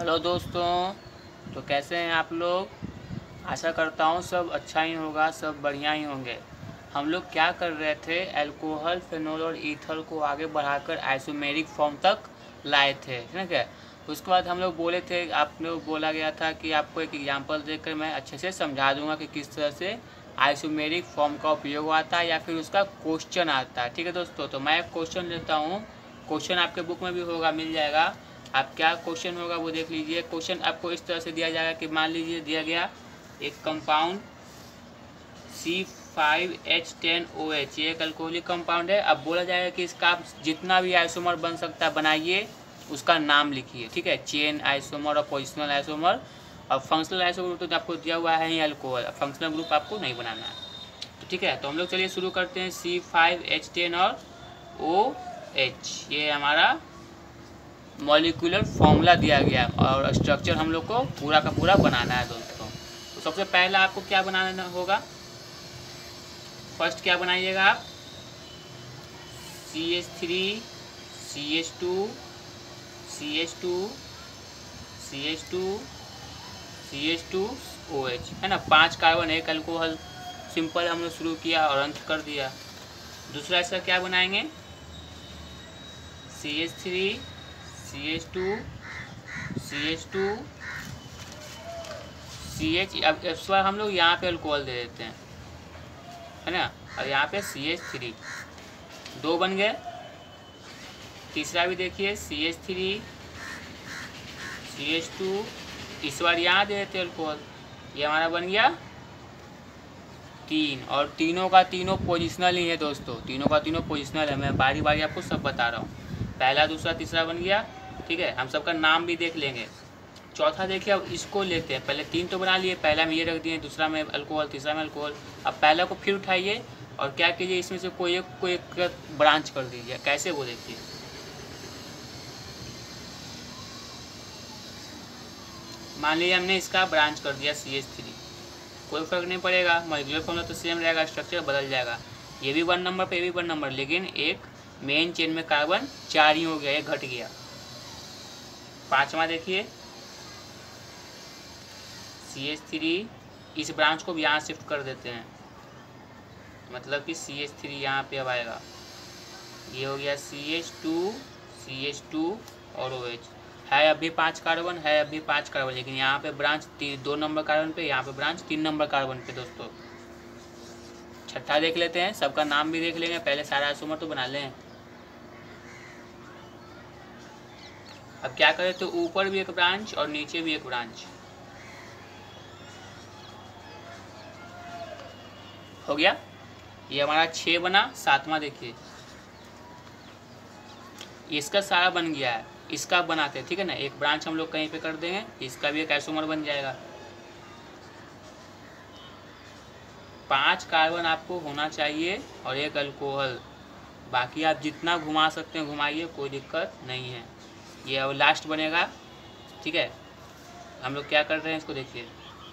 Hello दोस्तों। तो कैसे हैं आप लोग। आशा करता हूँ सब अच्छा ही होगा, सब बढ़िया ही होंगे। हम लोग क्या कर रहे थे, अल्कोहल, फेनोल और ईथर को आगे बढ़ाकर आइसोमेरिक फॉर्म तक लाए थे, ठीक है। उसके बाद हम लोग बोले थे, आप लोग बोला गया था कि आपको एक एग्जांपल देकर मैं अच्छे से समझा दूंगा कि किस तरह से आइसोमेरिक फॉर्म का उपयोग आता है या फिर उसका क्वेश्चन आता है, ठीक है दोस्तों। तो मैं एक क्वेश्चन लेता हूँ, क्वेश्चन आपके बुक में भी होगा, मिल जाएगा। आप क्या क्वेश्चन होगा वो देख लीजिए। क्वेश्चन आपको इस तरह से दिया जाएगा कि मान लीजिए दिया गया एक कंपाउंड C5H10OH, ये एक अल्कोहलिक कंपाउंड है। अब बोला जाएगा कि इसका आप जितना भी आइसोमर बन सकता है बनाइए, उसका नाम लिखिए, ठीक है। चेन आइसोमर और पोजिशनल आइसोमर और फंक्शनल आइसोमर तो आपको दिया हुआ है ही अल्कोहल, फंक्शनल ग्रुप आपको नहीं बनाना है, तो ठीक है। तो हम लोग चलिए शुरू करते हैं। C5H10 और OH, ये हमारा मॉलिक्यूलर फॉर्मूला दिया गया और स्ट्रक्चर हम लोग को पूरा का पूरा बनाना है दोस्तों। तो सबसे पहला आपको क्या बनाना होगा, फर्स्ट क्या बनाइएगा आप, CH3 CH2 CH2 CH2 CH2 OH, है ना। 5 कार्बन, एक अल्कोहल, सिंपल हम लोग शुरू किया और अंत कर दिया। दूसरा इसका क्या बनाएंगे, CH3 CH2 CH2 CH, अब इस बार हम लोग यहाँ पे अल्कोहल दे देते हैं, है ना। और यहाँ पे CH3, 2 बन गए। तीसरा भी देखिए CH3 CH2, इस बार यहाँ दे देते अल्कोहल, ये हमारा बन गया 3। और तीनों का तीनों पोजिशनल ही है दोस्तों, तीनों का तीनों पोजिशनल है। मैं बारी बारी आपको सब बता रहा हूँ। पहला दूसरा तीसरा बन गया, ठीक है। हम सबका नाम भी देख लेंगे। चौथा देखिए, अब इसको लेते हैं। पहले 3 तो बना लिए, पहला में ये रख दिए, दूसरा में अल्कोहल, तीसरा में अल्कोहल। अब पहला को फिर उठाइए और क्या कीजिए, इसमें से कोई एक ब्रांच कर दीजिए। कैसे वो देखिए, मान लीजिए हमने इसका ब्रांच कर दिया CH3, कोई फर्क नहीं पड़ेगा, मॉलिक्यूलर फॉर्मूला तो सेम रहेगा, स्ट्रक्चर बदल जाएगा। ये भी 1 नंबर पे, ये भी 1 नंबर, लेकिन एक मेन चेन में कार्बन 4 ही हो गया, ये घट गया। पांचवा देखिए CH3, इस ब्रांच को भी यहाँ शिफ्ट कर देते हैं, मतलब कि CH3 यहाँ पे अब आएगा। ये हो गया CH2 और OH, है अभी 5 कार्बन, है अभी 5 कार्बन, लेकिन यहाँ पे ब्रांच 2 नंबर कार्बन पे, यहाँ पे ब्रांच 3 नंबर कार्बन पे दोस्तों। छठा देख लेते हैं, सबका नाम भी देख लेंगे, पहले सारा आइसोमर तो बना लें। अब क्या करें, तो ऊपर भी एक ब्रांच और नीचे भी एक ब्रांच हो गया। ये हमारा 6 बना। 7वां देखिए, इसका सारा बन गया है, इसका बनाते हैं, ठीक है ना। एक ब्रांच हम लोग कहीं पे कर देंगे, इसका भी एक आइसोमर बन जाएगा। 5 कार्बन आपको होना चाहिए और एक अल्कोहल, बाकी आप जितना घुमा सकते हैं घुमाइए, कोई दिक्कत नहीं है। ये अब लास्ट बनेगा, ठीक है। हम लोग क्या कर रहे हैं इसको देखिए,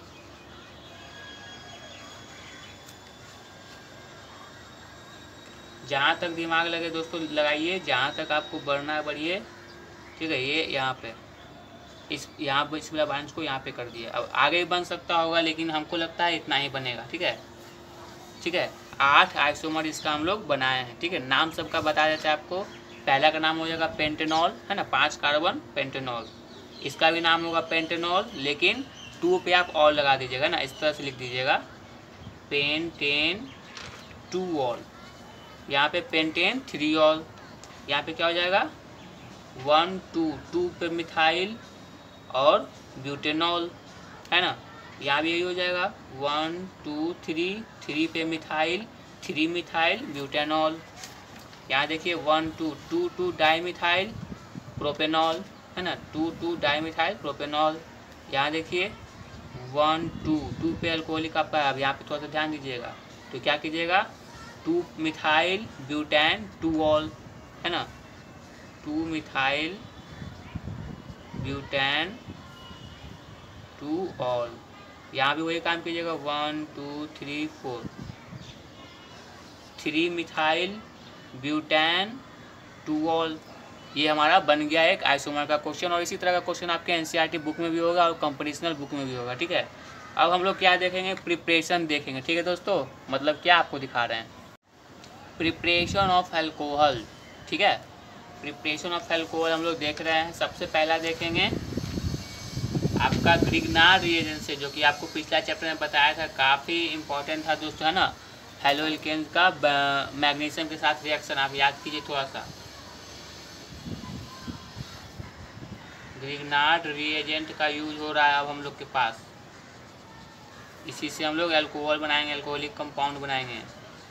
जहाँ तक दिमाग लगे दोस्तों लगाइए, जहाँ तक आपको बढ़ना है बढ़िए, ठीक है। ये यहाँ पे यहाँ पर इस वाला ब्रांच को यहाँ पे कर दिया। अब आगे बन सकता होगा, लेकिन हमको लगता है इतना ही बनेगा, ठीक है, ठीक है। 8 आइसोमर इसका हम लोग बनाए हैं, ठीक है। नाम सबका बता देते हैं आपको। पहला का नाम हो जाएगा पेंटेनॉल, है ना, 5 कार्बन पेंटेनॉल। इसका भी नाम होगा पेंटेनॉल, लेकिन 2 पे आप और लगा दीजिएगा ना, इस तरह से लिख दीजिएगा पेंटेन 2 ऑल। यहाँ पे पेंटेन 3 ऑल, यहाँ पे क्या हो जाएगा 1 2 पे मिथाइल और ब्यूटेनॉल, है ना। यहाँ भी यही हो जाएगा 1 2 3 पे मिथाइल, 3 मिथाइल ब्यूटेनॉल। यहाँ देखिए 1 2 डाई मिथाइल प्रोपेनॉल, है ना, 2 डाई मिथाइल प्रोपेनॉल। यहाँ देखिए 1 2 पे अल्कोहलिक आपका, अब यहाँ पे थोड़ा सा ध्यान दीजिएगा। तो क्या कीजिएगा, 2 मिथाइल ब्यूटेन 2 ऑल, है ना, 2 मिथाइल ब्यूटेन 2 ऑल। यहाँ भी वही काम कीजिएगा 1 2 3 4, 3 मिथाइल ब्यूटेन 2 ऑल, ये हमारा बन गया एक आइसोमर का क्वेश्चन। और इसी तरह का क्वेश्चन आपके एनसीईआरटी बुक में भी होगा और कंपटीशनल बुक में भी होगा, ठीक है। अब हम लोग क्या देखेंगे, प्रिपरेशन देखेंगे, ठीक है दोस्तों। मतलब क्या आपको दिखा रहे हैं, प्रिपरेशन ऑफ अल्कोहल, ठीक है। प्रिपरेशन ऑफ अल्कोहल हम लोग देख रहे हैं। सबसे पहला देखेंगे आपका ग्रिग्नार्ड रिएजेंट से, जो कि आपको पिछला चैप्टर में बताया था, काफ़ी इंपॉर्टेंट था दोस्तों, है ना। हेलोएल्केन्स का मैग्नीशियम के साथ रिएक्शन, आप याद कीजिए थोड़ा सा। ग्रिग्नार्ड रिएजेंट का यूज हो रहा है अब हम लोग के पास। इसी से हम लोग अल्कोहल बनाएंगे, अल्कोहलिक कंपाउंड बनाएंगे,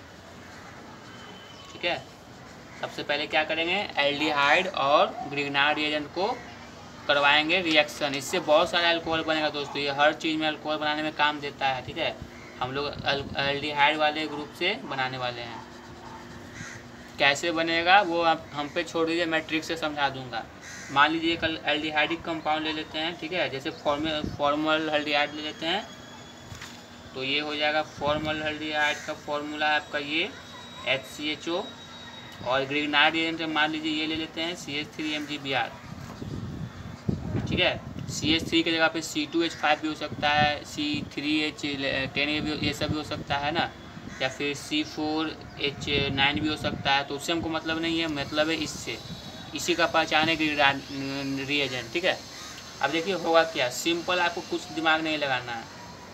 ठीक है। सबसे पहले क्या करेंगे, एल्डिहाइड और ग्रिग्नार्ड रिएजेंट को करवाएंगे रिएक्शन। इससे बहुत सारा अल्कोहल बनेगा दोस्तों। ये हर चीज़ में अल्कोहल बनाने में काम देता है, ठीक है। हम लोग एल्डिहाइड वाले ग्रुप से बनाने वाले हैं। कैसे बनेगा वो आप हम पे छोड़ दीजिए, मैं ट्रिक से समझा दूंगा। मान लीजिए कल एल्डिहाइडिक कंपाउंड ले लेते हैं, ठीक है। जैसे फॉर्मल एल्डिहाइड ले लेते हैं, तो ये हो जाएगा फॉर्मल एल्डिहाइड का फॉर्मूला है आपका ये HCHO। और ग्रिग्नार्ड रिएजेंट मान लीजिए ये ले लेते हैं CH3MgBr, ठीक है। CH3 की जगह पे C2H5 भी हो सकता है, C3H10 भी, ये सब भी हो सकता है ना, या फिर C4H9 भी हो सकता है। तो उससे हमको मतलब नहीं है, मतलब है इससे, इसी का पहचान है ग्रिग्नार्ड रिएजेंट, ठीक है। अब देखिए होगा क्या, सिंपल, आपको कुछ दिमाग नहीं लगाना है।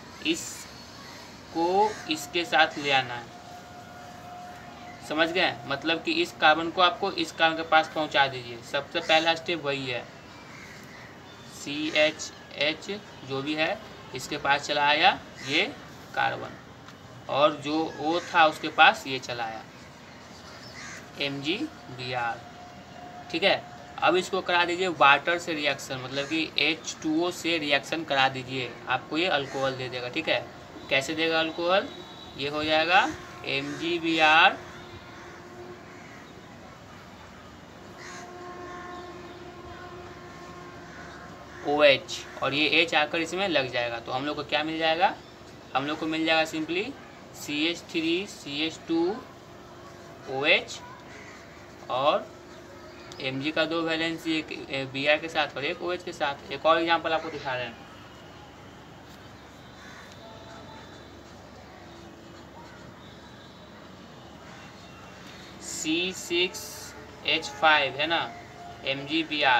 इसको इसके साथ ले आना है, समझ गए। मतलब कि इस कार्बन को आपको इस कार्बन के पास पहुंचा दीजिए। सबसे पहला स्टेप वही है, CH जो भी है इसके पास चला आया ये कार्बन, और जो O था उसके पास ये चला आया MgBr, ठीक है। अब इसको करा दीजिए वाटर से रिएक्शन, मतलब कि H2O से रिएक्शन करा दीजिए, आपको ये अल्कोहल दे देगा, ठीक है। कैसे देगा अल्कोहल, ये हो जाएगा MgBr OH, और ये H आकर इसमें लग जाएगा। तो हम लोग को क्या मिल जाएगा, हम लोग को मिल जाएगा सिंपली CH3CH2OH और Mg का 2 वैलेंसी, एक Br के साथ और एक OH के साथ। एक और एग्जांपल आपको दिखा रहे हैं, C6H5 है ना, MgBr,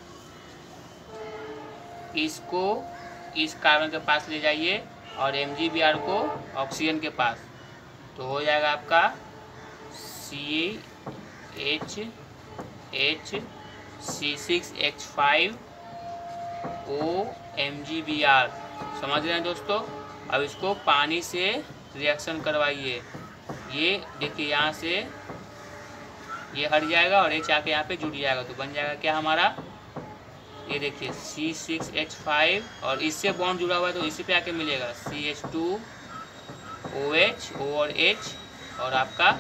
इसको इस कार्बन के पास ले जाइए और MgBr को ऑक्सीजन के पास, तो हो जाएगा आपका CH6H5OMgBr। समझ रहे हैं दोस्तों। अब इसको पानी से रिएक्शन करवाइए। ये देखिए यहाँ से ये हट जाएगा और H आके यहाँ पे जुड़ जाएगा, तो बन जाएगा क्या हमारा, ये देखिए C6H5 और इससे बॉन्ड जुड़ा हुआ है, तो इसी पे आके मिलेगा CH2OH, O और H, और आपका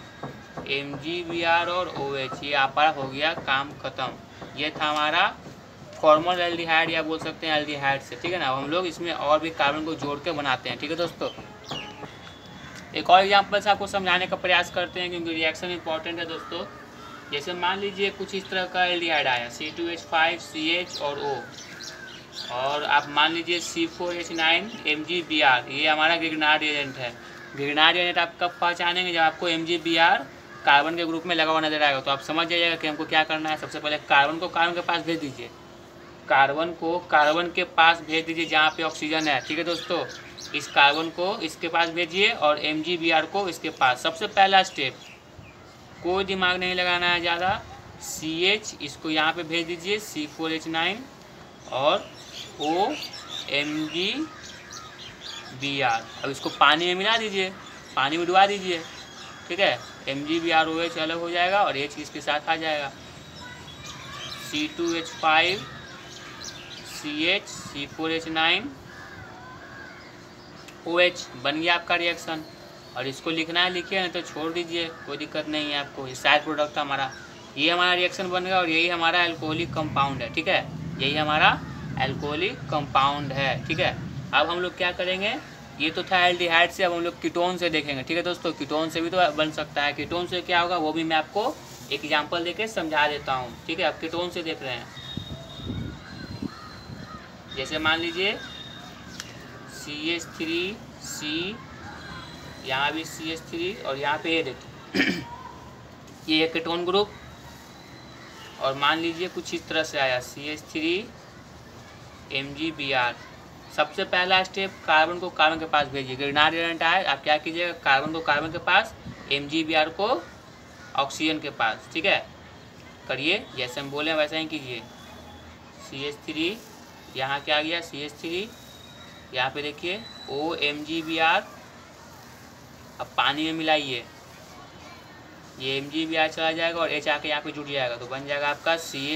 MgBr और OH। ये आपका हो गया काम खत्म। ये था हमारा फॉर्मल एल्डिहाइड, या बोल सकते हैं एल्डिहाइड से, ठीक है ना। अब हम लोग इसमें और भी कार्बन को जोड़ के बनाते हैं, ठीक है दोस्तों। एक और एग्जाम्पल से आपको समझाने का प्रयास करते हैं, क्योंकि रिएक्शन इंपॉर्टेंट है दोस्तों। जैसे मान लीजिए कुछ इस तरह का एल्डिहाइड आया, C2H5 CH और O, और आप मान लीजिए C4H9 MgBr, ये हमारा ग्रिग्नार्ड रिएजेंट है। ग्रिग्नार्ड रिएजेंट आप कब पहचानेंगे, जब आपको MgBr कार्बन के ग्रुप में लगा हुआ नजर आएगा, तो आप समझ जाइएगा कि हमको क्या करना है। सबसे पहले कार्बन को कार्बन के पास भेज दीजिए, कार्बन को कार्बन के पास भेज दीजिए जहाँ पे ऑक्सीजन है, ठीक है दोस्तों। इस कार्बन को इसके पास भेजिए और MgBr को इसके पास। सबसे पहला स्टेप, कोई दिमाग नहीं लगाना है ज़्यादा, CH इसको यहाँ पे भेज दीजिए C4H9 और OMgBr। अब इसको पानी में मिला दीजिए, पानी में डुबा दीजिए, ठीक है। MgBr OH अलग हो जाएगा और H इसके साथ आ जाएगा, C2H5 CH C4H9 OH, बन गया आपका रिएक्शन। और इसको लिखना है लिखिए, नहीं तो छोड़ दीजिए, कोई दिक्कत नहीं है आपको। ये साइड प्रोडक्ट हमारा, ये हमारा रिएक्शन बन गया और यही हमारा अल्कोहलिक कंपाउंड है, ठीक है। यही हमारा अल्कोहलिक कंपाउंड है, ठीक है। अब हम लोग क्या करेंगे, ये तो था एल्डिहाइड से, अब हम लोग कीटोन से देखेंगे, ठीक है दोस्तों। कीटोन से भी तो बन सकता है। कीटोन से क्या होगा वो भी मैं आपको एक एग्जांपल देके समझा देता हूँ, ठीक है। आप कीटोन से देख रहे हैं, जैसे मान लीजिए CH3C, यहाँ भी CH3 और यहाँ पे ये देखिए ये एक कीटोन ग्रुप, और मान लीजिए कुछ इस तरह से आया CH3 MgBr। सबसे पहला स्टेप, कार्बन को कार्बन के पास भेजिए। ग्रिनार्ड एजेंट आए, आप क्या कीजिएगा, कार्बन को कार्बन के पास, MgBr को ऑक्सीजन के पास, ठीक है। करिए जैसे हम बोले वैसा ही कीजिए। CH3 यहाँ क्या आ गया, CH3 यहाँ पे देखिए OMgBr, अब पानी में मिलाइए, ये MgBr चला जाएगा और H आके यहाँ पे जुड़ जाएगा, तो बन जाएगा आपका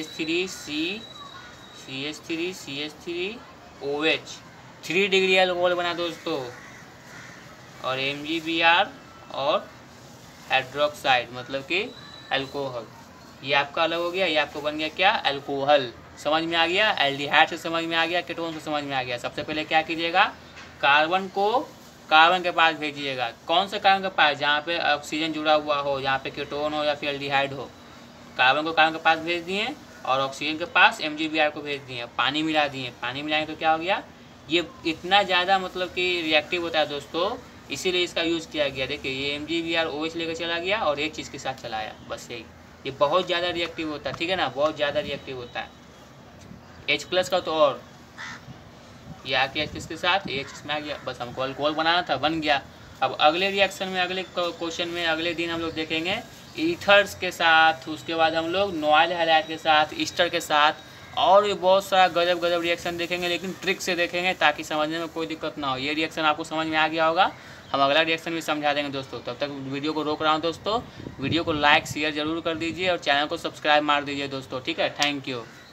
CH3OH, 3 डिग्री अल्कोहल बना दोस्तों, और MgBr और हाइड्रोक्साइड मतलब कि अल्कोहल, ये आपका अलग हो गया, ये आपको बन गया क्या, अल्कोहल। समझ में आ गया, एल्डिहाइड से समझ में आ गया, कीटोन से समझ में आ गया। सबसे पहले क्या कीजिएगा, कार्बन को कार्बन के पास भेजिएगा। कौन से कार्बन के पास, जहाँ पे ऑक्सीजन जुड़ा हुआ हो, जहाँ पे कीटोन हो या फिर एल्डिहाइड हो। कार्बन को कार्बन के पास भेज दिए और ऑक्सीजन के पास MgBr को भेज दिए, पानी मिला दिए। पानी मिलाएंगे तो क्या हो गया, ये इतना ज़्यादा मतलब कि रिएक्टिव होता है दोस्तों, इसीलिए इसका यूज़ किया गया। देखिए ये MgBr OH लेकर चला गया और एक चीज़ के साथ चलाया, बस यही। ये बहुत ज़्यादा रिएक्टिव होता है, ठीक है ना, बहुत ज़्यादा रिएक्टिव होता है। H+ का तो और, ये आके H किसके साथ, H इसमें आ गया, बस हमको अल्कोहल बनाना था, बन गया। अब अगले रिएक्शन में, अगले क्वेश्चन में, अगले दिन हम लोग देखेंगे ईथर्स के साथ, उसके बाद हम लोग नॉइल हैलाइड के साथ, ईस्टर के साथ, और भी बहुत सारा गजब गजब रिएक्शन देखेंगे, लेकिन ट्रिक से देखेंगे ताकि समझने में कोई दिक्कत ना हो। ये रिएक्शन आपको समझ में आ गया होगा, हम अगला रिएक्शन भी समझा देंगे दोस्तों। तब तक वीडियो को रोक रहा हूँ दोस्तों, वीडियो को लाइक शेयर जरूर कर दीजिए और चैनल को सब्सक्राइब मार दीजिए दोस्तों, ठीक है। Thank you.